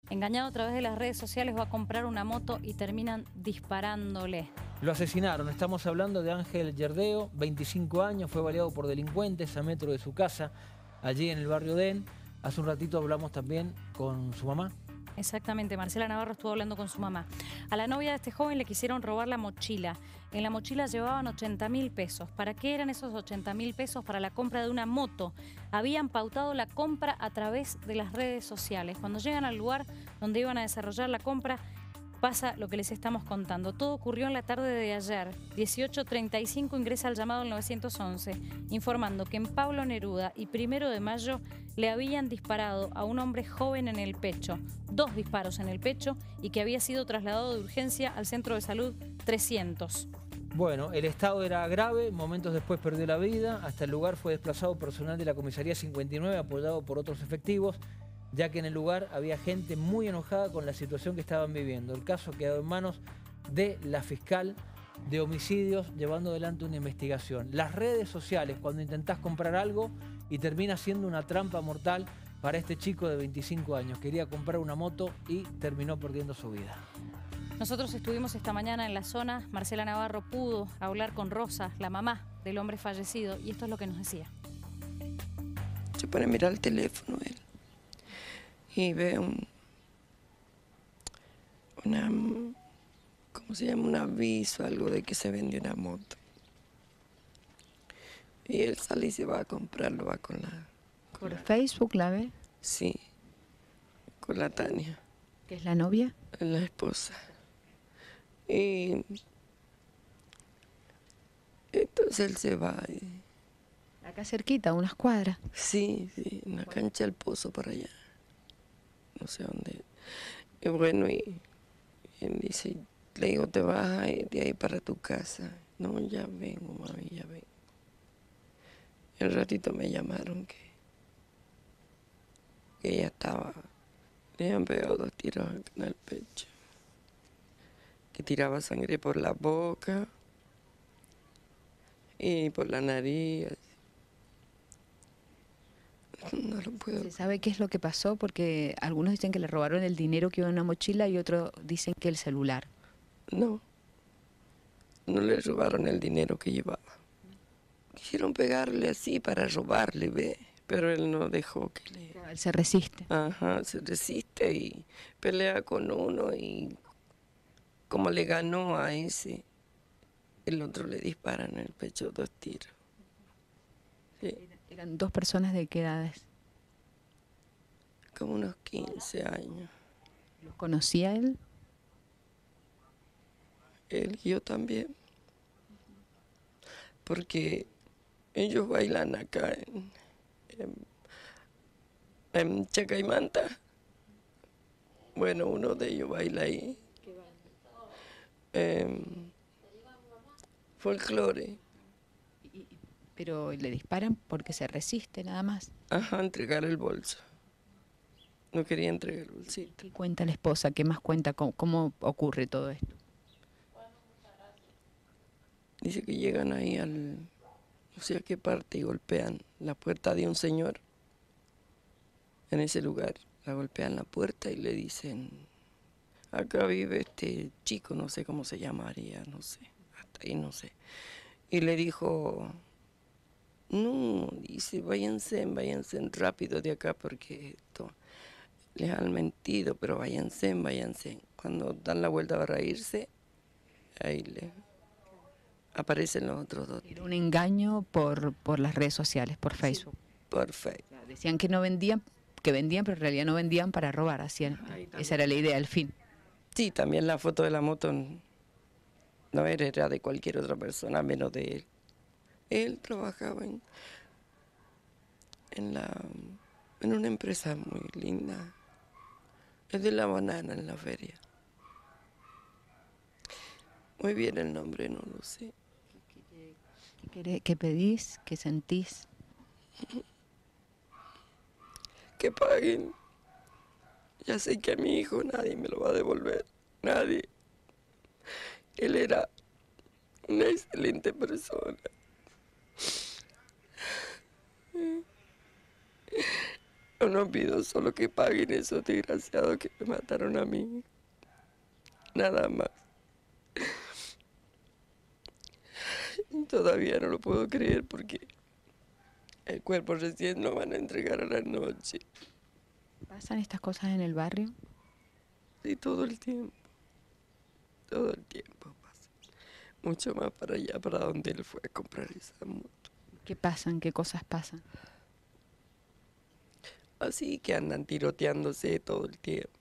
engañado a través de las redes sociales, va a comprar una moto y terminan disparándole. Lo asesinaron. Estamos hablando de Ángel Yerdeo, 25 años, fue baleado por delincuentes a metro de su casa, allí en el barrio Den. Hace un ratito hablamos también con su mamá. Exactamente, Marcela Navarro estuvo hablando con su mamá. A la novia de este joven le quisieron robar la mochila. En la mochila llevaban 80.000 pesos. ¿Para qué eran esos 80.000 pesos? Para la compra de una moto. Habían pautado la compra a través de las redes sociales. Cuando llegan al lugar donde iban a desarrollar la compra, pasa lo que les estamos contando. Todo ocurrió en la tarde de ayer. 18:35 ingresa el llamado al 911, informando que en Pablo Neruda y 1 de mayo le habían disparado a un hombre joven en el pecho, 2 disparos en el pecho, y que había sido trasladado de urgencia al centro de salud 300. Bueno, el estado era grave, momentos después perdió la vida. Hasta el lugar fue desplazado personal de la comisaría 59, apoyado por otros efectivos, ya que en el lugar había gente muy enojada con la situación que estaban viviendo. El caso quedó en manos de la fiscal de homicidios, llevando adelante una investigación. Las redes sociales, cuando intentás comprar algo y termina siendo una trampa mortal para este chico de 25 años. Quería comprar una moto y terminó perdiendo su vida. Nosotros estuvimos esta mañana en la zona. Marcela Navarro pudo hablar con Rosa, la mamá del hombre fallecido, y esto es lo que nos decía. Se pone a mirar el teléfono él y ve ¿cómo se llama? Un aviso, algo de que se vende una moto. Y él sale y se va a comprarlo, va con la... ¿Por Facebook la ve? Sí, con la Tania. ¿Que es la novia? La esposa. Y entonces él se va. Acá cerquita, unas cuadras. Sí, sí, en la cancha del Pozo por allá. No sé dónde. Y bueno, y él dice, le digo, ¿te vas a ir de ahí para tu casa? No, ya vengo, mami, ya vengo. Y un ratito me llamaron que ella estaba, le habían pegado 2 tiros en el pecho. Que tiraba sangre por la boca y por la nariz. No lo puedo. ¿Se sabe qué es lo que pasó? Porque algunos dicen que le robaron el dinero que iba en una mochila y otros dicen que el celular. No, no le robaron el dinero que llevaba. Quisieron pegarle así para robarle, ve, pero él no dejó que le... Él se resiste. Ajá, se resiste y pelea con uno y como le ganó a ese, el otro le dispara en el pecho 2 tiros. Sí. ¿Eran 2 personas de qué edades? Como unos 15 años. ¿Los conocía él? Él y yo también. Porque ellos bailan acá en Chacaimanta. Bueno, uno de ellos baila ahí. Folclore. Pero le disparan porque se resiste nada más. Ajá, entregar el bolso. No quería entregar el bolsito. ¿Qué cuenta la esposa? ¿Qué más cuenta? ¿Cómo ocurre todo esto? Dice que llegan ahí no sé a qué parte y golpean la puerta de un señor. En ese lugar, la golpean la puerta y le dicen, acá vive este chico, no sé cómo se llamaría, no sé, hasta ahí no sé. Y le dijo, no, dice, váyanse rápido de acá porque esto les han mentido, pero váyanse. Cuando dan la vuelta para irse, ahí le aparecen los otros 2. Era un engaño por las redes sociales, por Facebook. Sí, por Facebook. O sea, decían que no vendían, que vendían, pero en realidad no vendían para robar, hacían. Esa era la idea, el fin. Sí, también la foto de la moto no era de cualquier otra persona, menos de él. Él trabajaba en una empresa muy linda. Es de la banana en la feria. Muy bien el nombre, no lo sé. ¿Qué pedís? ¿Qué sentís? Que paguen. Ya sé que a mi hijo nadie me lo va a devolver. Nadie. Él era una excelente persona. Yo no pido solo que paguen esos desgraciados que me mataron a mí. Nada más. Todavía no lo puedo creer porque el cuerpo recién lo van a entregar a la noche. ¿Pasan estas cosas en el barrio? Sí, todo el tiempo. Todo el tiempo pasa. Mucho más para allá, para donde él fue a comprar esa moto. ¿Qué pasan? ¿Qué cosas pasan? Así que andan tiroteándose todo el tiempo.